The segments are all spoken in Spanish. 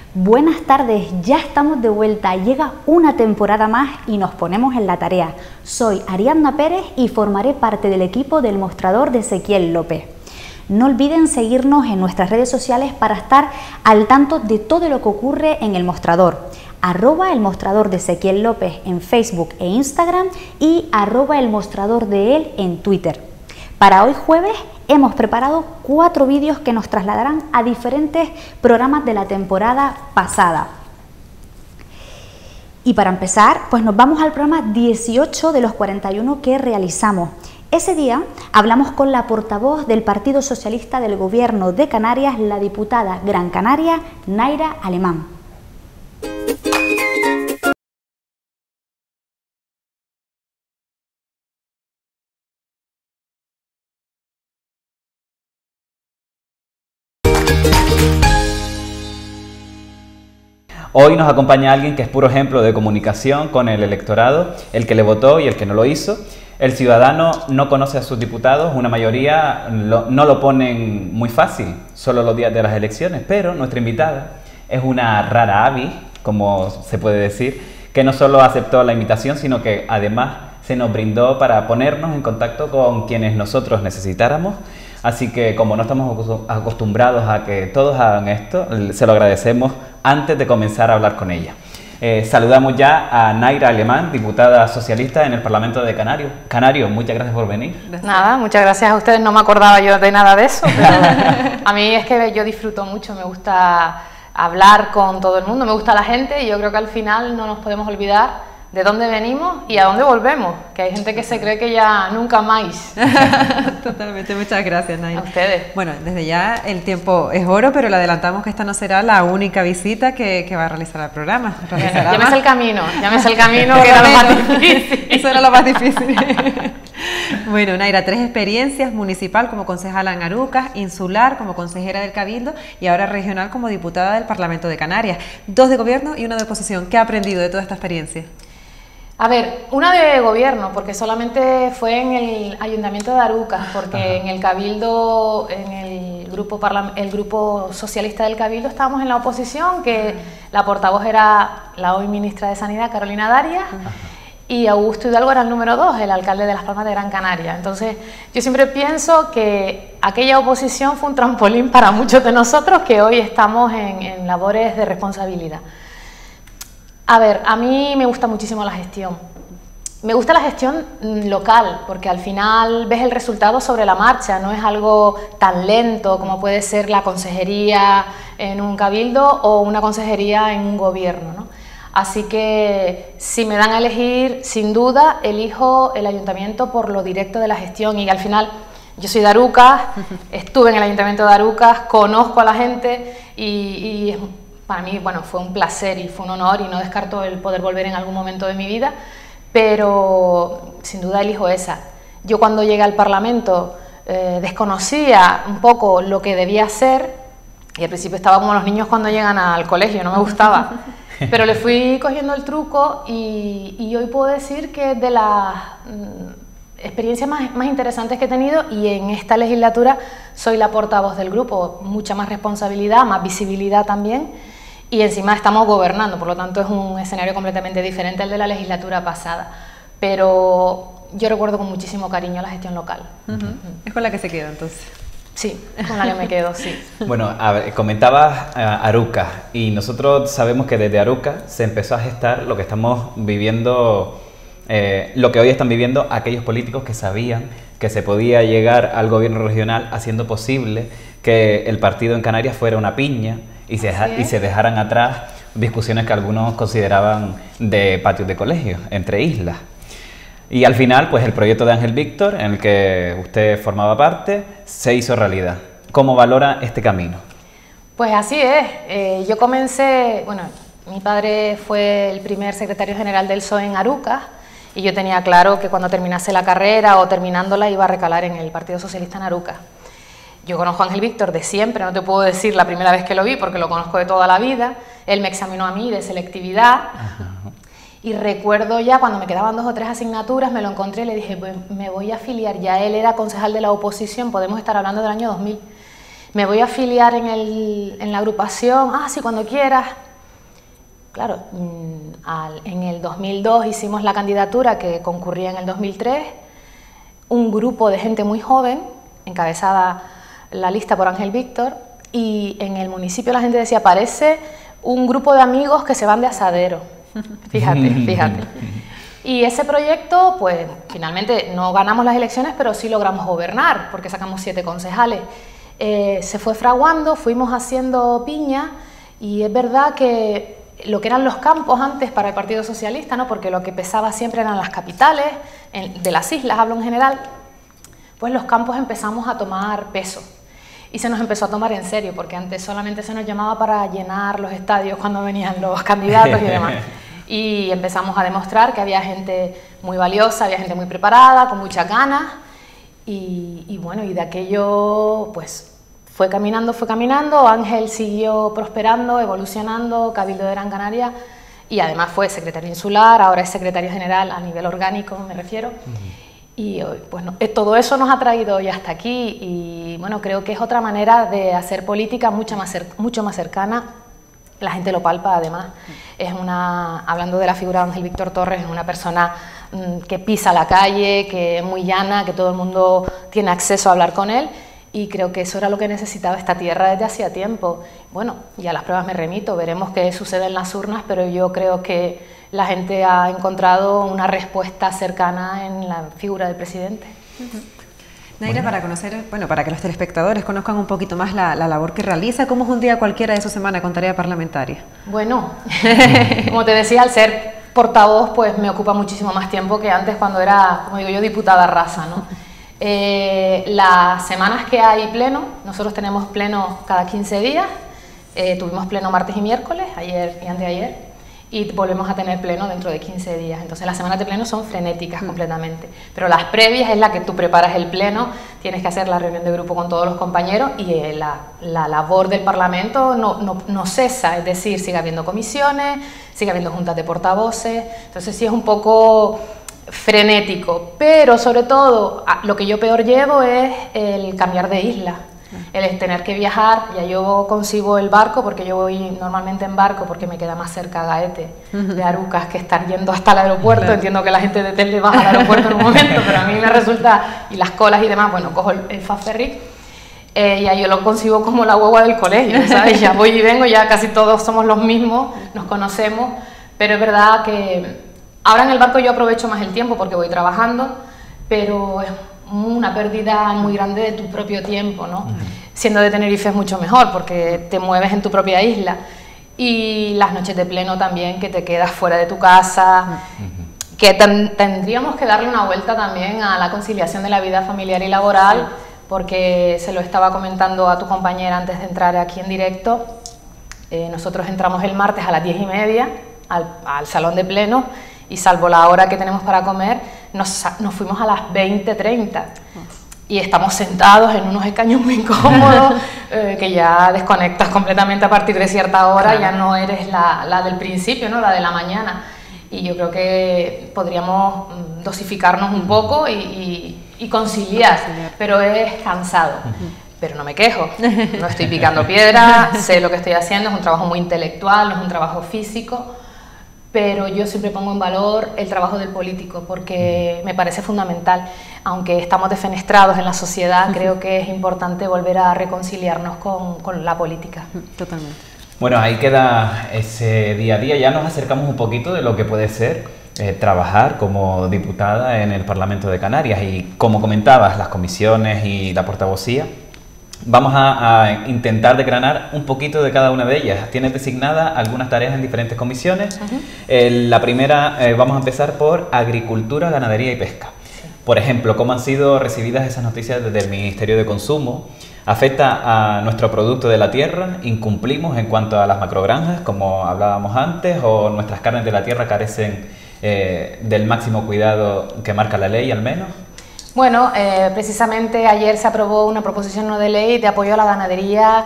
Buenas tardes, ya estamos de vuelta, llega una temporada más y nos ponemos en la tarea. Soy Ariadna Pérez y formaré parte del equipo del mostrador de Ezequiel López. No olviden seguirnos en nuestras redes sociales para estar al tanto de todo lo que ocurre en el mostrador. @el mostrador de Ezequiel López en Facebook e Instagram y @el mostrador de él en Twitter. Para hoy jueves hemos preparado 4 vídeos que nos trasladarán a diferentes programas de la temporada pasada. Y para empezar, pues nos vamos al programa 18 de los 41 que realizamos. Ese día hablamos con la portavoz del Partido Socialista del Gobierno de Canarias, la diputada Gran Canaria, Naira Alemán. Hoy nos acompaña alguien que es puro ejemplo de comunicación con el electorado, el que le votó y el que no lo hizo. El ciudadano no conoce a sus diputados, una mayoría no lo ponen muy fácil, solo los días de las elecciones, pero nuestra invitada es una rara avis, como se puede decir, que no solo aceptó la invitación, sino que además se nos brindó para ponernos en contacto con quienes nosotros necesitáramos. Así que como no estamos acostumbrados a que todos hagan esto, se lo agradecemos antes de comenzar a hablar con ella. Saludamos ya a Naira Alemán, diputada socialista en el Parlamento de Canarios. Muchas gracias por venir. Nada, muchas gracias a ustedes. No me acordaba yo de nada de eso, pero a mí es que yo disfruto mucho, me gusta hablar con todo el mundo, me gusta la gente y yo creo que al final no nos podemos olvidar de dónde venimos y a dónde volvemos, que hay gente que se cree que ya nunca más. Totalmente, muchas gracias, Naira. A ustedes. Bueno, desde ya el tiempo es oro, pero le adelantamos que esta no será la única visita que va a realizar al programa. Ya me sé el camino, que era lo más difícil. Eso era lo más difícil. Bueno, Naira, 3 experiencias: municipal como concejala en Arucas, insular como consejera del Cabildo y ahora regional como diputada del Parlamento de Canarias. 2 de gobierno y 1 de oposición. ¿Qué ha aprendido de toda esta experiencia? A ver, una de gobierno, porque solamente fue en el Ayuntamiento de Arucas, porque en el Cabildo, en el grupo socialista del Cabildo estábamos en la oposición, que la portavoz era la hoy ministra de Sanidad, Carolina Darias, y Augusto Hidalgo era el número 2, el alcalde de Las Palmas de Gran Canaria. Entonces, yo siempre pienso que aquella oposición fue un trampolín para muchos de nosotros que hoy estamos en labores de responsabilidad. A ver, a mí me gusta muchísimo la gestión. Me gusta la gestión local, porque al final ves el resultado sobre la marcha, no es algo tan lento como puede ser la consejería en un cabildo o una consejería en un gobierno, ¿no? Así que si me dan a elegir, sin duda, elijo el ayuntamiento por lo directo de la gestión y al final yo soy de Arucas, estuve en el ayuntamiento de Arucas, conozco a la gente y para mí, bueno, fue un placer y fue un honor y no descarto el poder volver en algún momento de mi vida, pero sin duda elijo esa. Yo cuando llegué al Parlamento desconocía un poco lo que debía hacer y al principio estaba como los niños cuando llegan al colegio, no me gustaba, pero le fui cogiendo el truco y hoy puedo decir que es de las experiencias más interesantes que he tenido y en esta legislatura soy la portavoz del grupo, mucha más responsabilidad, más visibilidad también. Y encima estamos gobernando, por lo tanto es un escenario completamente diferente al de la legislatura pasada. Pero yo recuerdo con muchísimo cariño la gestión local. ¿Es con la que se queda entonces? Sí, es con la que me quedo, sí. Bueno, a ver, comentabas Arucas y nosotros sabemos que desde Arucas se empezó a gestar lo que estamos viviendo, lo que hoy están viviendo aquellos políticos que sabían que se podía llegar al gobierno regional haciendo posible que el partido en Canarias fuera una piña y se dejaran atrás discusiones que algunos consideraban de patios de colegio, entre islas. Y al final, pues el proyecto de Ángel Víctor, en el que usted formaba parte, se hizo realidad. ¿Cómo valora este camino? Pues así es. Yo comencé, bueno, mi padre fue el primer secretario general del PSOE en Arucas y yo tenía claro que cuando terminase la carrera o terminándola iba a recalar en el Partido Socialista en Arucas. Yo conozco a Ángel Víctor de siempre, no te puedo decir la primera vez que lo vi porque lo conozco de toda la vida. Él me examinó a mí de selectividad y recuerdo ya cuando me quedaban 2 o 3 asignaturas, me lo encontré y le dije, pues me voy a afiliar. Ya él era concejal de la oposición, podemos estar hablando del año 2000. me voy a afiliar en la agrupación, sí, cuando quieras. Claro, en el 2002 hicimos la candidatura que concurría en el 2003, un grupo de gente muy joven, encabezada la lista por Ángel Víctor, y en el municipio la gente decía, parece un grupo de amigos que se van de asadero. Fíjate. Y ese proyecto, pues finalmente no ganamos las elecciones, pero sí logramos gobernar, porque sacamos 7 concejales. Se fue fraguando, fuimos haciendo piña, y es verdad que lo que eran los campos antes para el Partido Socialista, ¿no? Porque lo que pesaba siempre eran las capitales, de las islas hablo en general, pues los campos empezamos a tomar peso. Y se nos empezó a tomar en serio, porque antes solamente se nos llamaba para llenar los estadios cuando venían los candidatos y demás. Y empezamos a demostrar que había gente muy valiosa, había gente muy preparada, con muchas ganas. Y bueno, y de aquello pues fue caminando, Ángel siguió prosperando, evolucionando, Cabildo de Gran Canaria, y además fue secretario insular, ahora es secretario general a nivel orgánico, me refiero. Y bueno, todo eso nos ha traído hoy hasta aquí, y bueno, creo que es otra manera de hacer política mucho más cercana. La gente lo palpa además. Hablando de la figura de Ángel Víctor Torres, es una persona que pisa la calle, que es muy llana, que todo el mundo tiene acceso a hablar con él, y creo que eso era lo que necesitaba esta tierra desde hacía tiempo. Bueno, ya las pruebas me remito, veremos qué sucede en las urnas, pero yo creo que la gente ha encontrado una respuesta cercana en la figura del presidente. Naira, para conocer, para que los telespectadores conozcan un poquito más la labor que realiza, ¿cómo es un día cualquiera de su semana con tarea parlamentaria? Bueno, como te decía, al ser portavoz, pues me ocupa muchísimo más tiempo que antes cuando era, como digo yo, diputada rasa, ¿no? Las semanas que hay pleno, nosotros tenemos pleno cada 15 días, tuvimos pleno martes y miércoles, ayer y anteayer, y volvemos a tener pleno dentro de 15 días. Entonces las semanas de pleno son frenéticas completamente, pero las previas es la que tú preparas el pleno, tienes que hacer la reunión de grupo con todos los compañeros, y la labor del Parlamento no cesa, es decir, sigue habiendo comisiones, sigue habiendo juntas de portavoces, entonces sí es un poco frenético, pero sobre todo lo que yo peor llevo es el cambiar de isla. El tener que viajar, ya yo concibo el barco, porque yo voy normalmente en barco porque me queda más cerca Gaete de Arucas que estar yendo hasta el aeropuerto. Claro. Entiendo que la gente de Telde baja al aeropuerto en un momento, pero a mí me resulta, y las colas y demás, bueno, cojo el Fast Ferry, ya yo lo concibo como la guagua del colegio, ¿sabes? Ya voy y vengo, ya casi todos somos los mismos, nos conocemos, pero es verdad que ahora en el barco yo aprovecho más el tiempo porque voy trabajando, pero es una pérdida muy grande de tu propio tiempo, ¿no? Siendo de Tenerife es mucho mejor porque te mueves en tu propia isla, y las noches de pleno también, que te quedas fuera de tu casa, que tendríamos que darle una vuelta también a la conciliación de la vida familiar y laboral, porque se lo estaba comentando a tu compañera antes de entrar aquí en directo. Nosotros entramos el martes a las 10:30 al salón de pleno, y salvo la hora que tenemos para comer, nos fuimos a las 20:30 y estamos sentados en unos escaños muy incómodos, que ya desconectas completamente a partir de cierta hora. Claro. Ya no eres la del principio, ¿no? La de la mañana, y yo creo que podríamos dosificarnos un poco y conciliar, pero es cansado. Pero no me quejo, no estoy picando piedra, sé lo que estoy haciendo, es un trabajo muy intelectual, no es un trabajo físico, pero yo siempre pongo en valor el trabajo del político porque me parece fundamental. Aunque estamos defenestrados en la sociedad, creo que es importante volver a reconciliarnos con la política. Totalmente. Bueno, ahí queda ese día a día. Ya nos acercamos un poquito de lo que puede ser trabajar como diputada en el Parlamento de Canarias, y como comentabas, las comisiones y la portavocía. Vamos a intentar desgranar un poquito de cada una de ellas. Tienes designadas algunas tareas en diferentes comisiones. La primera, vamos a empezar por Agricultura, Ganadería y Pesca. Por ejemplo, ¿cómo han sido recibidas esas noticias desde el Ministerio de Consumo? ¿Afecta a nuestro producto de la tierra? ¿Incumplimos en cuanto a las macrogranjas, como hablábamos antes? ¿O nuestras carnes de la tierra carecen del máximo cuidado que marca la ley, al menos? Bueno, precisamente ayer se aprobó una proposición no de ley de apoyo a la ganadería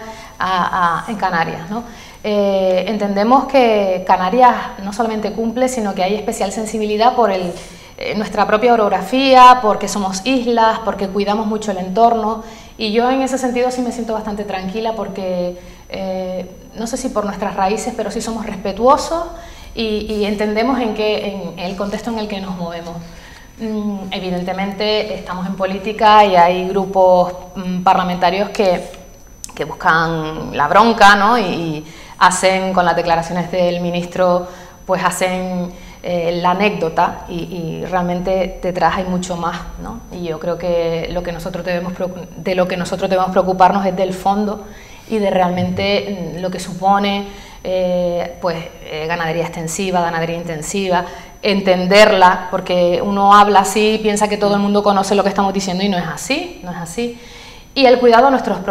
en Canarias, ¿no? Entendemos que Canarias no solamente cumple, sino que hay especial sensibilidad por nuestra propia orografía, porque somos islas, porque cuidamos mucho el entorno, Y yo en ese sentido sí me siento bastante tranquila porque no sé si por nuestras raíces, pero sí somos respetuosos y entendemos en el contexto en el que nos movemos. Evidentemente estamos en política y hay grupos parlamentarios que buscan la bronca, ¿no? Y hacen, con las declaraciones del ministro, pues hacen la anécdota y realmente detrás hay mucho más, ¿no? Y yo creo que de lo que nosotros debemos preocuparnos es del fondo y de realmente lo que supone ganadería extensiva, ganadería intensiva, entenderla, porque uno habla así y piensa que todo el mundo conoce lo que estamos diciendo y no es así, no es así. Y el cuidado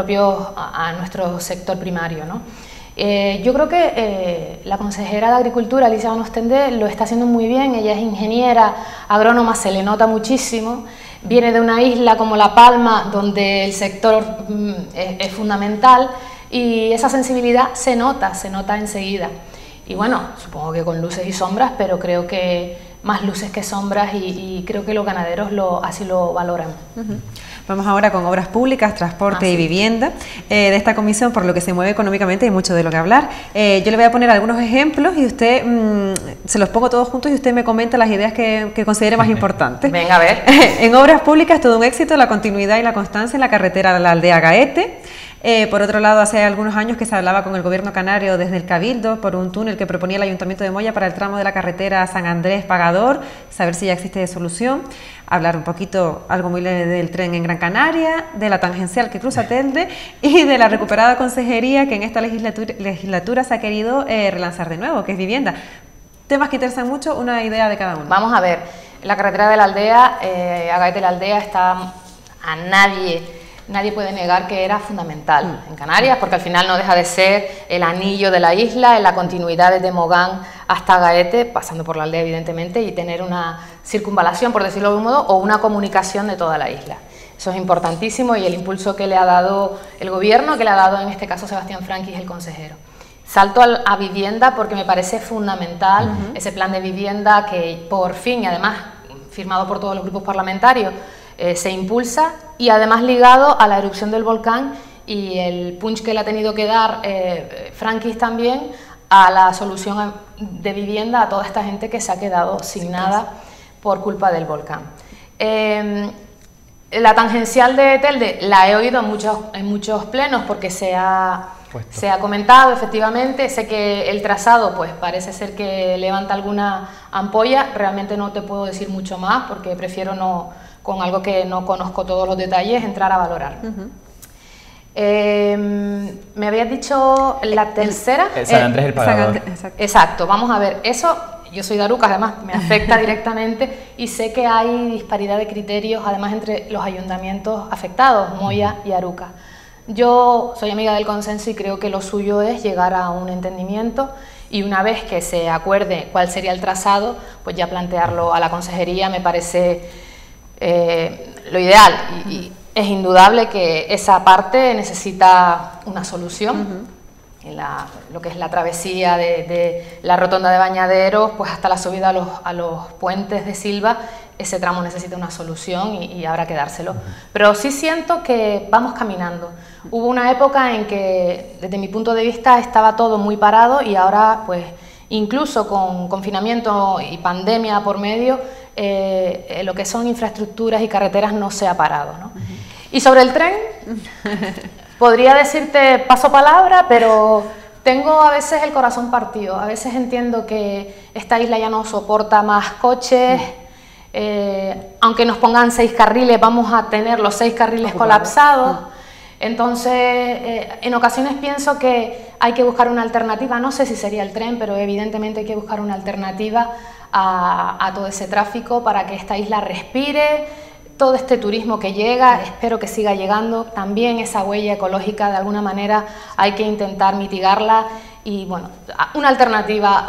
a nuestro sector primario, ¿no? Yo creo que la consejera de Agricultura, Alicia Van Ostende, lo está haciendo muy bien. Ella es ingeniera, agrónoma, se le nota muchísimo. Viene de una isla como La Palma, donde el sector es fundamental y esa sensibilidad se nota enseguida. Y bueno, supongo que con luces y sombras, pero creo que más luces que sombras y creo que los ganaderos así lo valoran. Vamos ahora con obras públicas, transporte y vivienda. De esta comisión, por lo que se mueve económicamente, hay mucho de lo que hablar. Yo le voy a poner algunos ejemplos y usted se los pongo todos juntos y usted me comenta las ideas que considere más importantes. Venga, a ver. En obras públicas, todo un éxito, la continuidad y la constancia en la carretera de la aldea Gaete. Por otro lado, hace algunos años que se hablaba con el gobierno canario desde el Cabildo por un túnel que proponía el Ayuntamiento de Moya para el tramo de la carretera San Andrés-Pagador, saber si ya existe solución, hablar un poquito, algo muy leve del tren en Gran Canaria, de la tangencial que cruza Telde y de la recuperada consejería que en esta legislatura se ha querido relanzar de nuevo, que es vivienda. Temas que interesan mucho, una idea de cada uno. Vamos a ver, la carretera de la aldea, Agaete de la aldea, está a nadie puede negar que era fundamental en Canarias, porque al final no deja de ser el anillo de la isla, en la continuidad desde Mogán hasta Gaete, pasando por la aldea evidentemente, y tener una circunvalación, por decirlo de algún modo, o una comunicación de toda la isla. Eso es importantísimo y el impulso que le ha dado el gobierno, que le ha dado en este caso Sebastián Franquis, el consejero. Salto a vivienda porque me parece fundamental ese plan de vivienda que por fin, y además firmado por todos los grupos parlamentarios, se impulsa y además ligado a la erupción del volcán y el punch que le ha tenido que dar Franquis también a la solución de vivienda a toda esta gente que se ha quedado sin nada por culpa del volcán. La tangencial de Telde la he oído en muchos plenos porque se ha comentado efectivamente. Sé que el trazado pues parece ser que levanta alguna ampolla, realmente no te puedo decir mucho más porque prefiero no, con algo que no conozco todos los detalles, entrar a valorar. Me habías dicho la tercera. San Andrés el Pagador. Exacto, vamos a ver, eso, yo soy de Arucas, además me afecta directamente y sé que hay disparidad de criterios además entre los ayuntamientos afectados, Moya y Arucas. Yo soy amiga del consenso y creo que lo suyo es llegar a un entendimiento y una vez que se acuerde cuál sería el trazado, pues ya plantearlo a la consejería me parece lo ideal y es indudable que esa parte necesita una solución. En lo que es la travesía de la rotonda de Bañaderos, pues hasta la subida a los puentes de Silva, ese tramo necesita una solución y habrá que dárselo. Pero sí siento que vamos caminando. Hubo una época en que, desde mi punto de vista, estaba todo muy parado y ahora, pues, incluso con confinamiento y pandemia por medio, lo que son infraestructuras y carreteras no se ha parado, ¿no? Y sobre el tren, podría decirte paso palabra, pero tengo a veces el corazón partido. A veces entiendo que esta isla ya no soporta más coches. Aunque nos pongan 6 carriles, vamos a tener los 6 carriles colapsados. Entonces, en ocasiones pienso que hay que buscar una alternativa. No sé si sería el tren, pero evidentemente hay que buscar una alternativa a todo ese tráfico para que esta isla respire. Todo este turismo que llega, espero que siga llegando, también esa huella ecológica de alguna manera hay que intentar mitigarla y bueno, una alternativa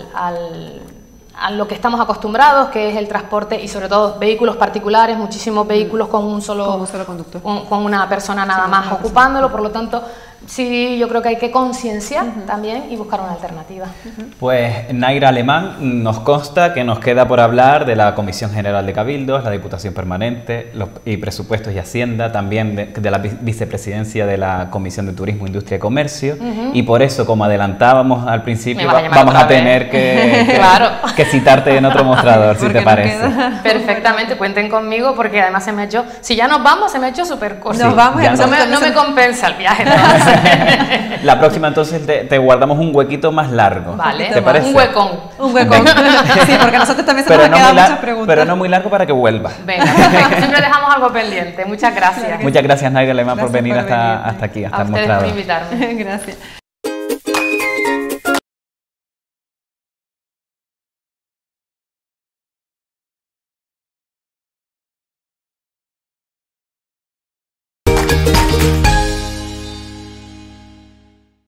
a lo que estamos acostumbrados, que es el transporte y sobre todo vehículos particulares, muchísimos vehículos con un solo conductor, con una persona nada más ocupándolo, por lo tanto sí, yo creo que hay que concienciar también y buscar una alternativa. Pues Naira Alemán, nos consta que nos queda por hablar de la Comisión General de Cabildos, la Diputación Permanente y Presupuestos y Hacienda, también de la vicepresidencia de la Comisión de Turismo, Industria y Comercio, y por eso, como adelantábamos al principio, vamos a tener que citarte en otro mostrador, si te parece. Perfectamente, cuenten conmigo porque además se me ha hecho, si ya nos vamos, se me ha hecho súper corto. Nos vamos, no me compensa el viaje. Entonces. La próxima entonces te guardamos un huequito más largo. Vale, ¿te parece? Un huecón. Un huecón. Sí, porque a nosotros también se nos han quedado muchas preguntas. Pero no muy largo para que vuelva. Venga, perfecto. Siempre dejamos algo pendiente. Muchas gracias. Muchas gracias, Naira Alemán, por venir hasta aquí, hasta el mostrador. A ustedes por invitarme. Gracias.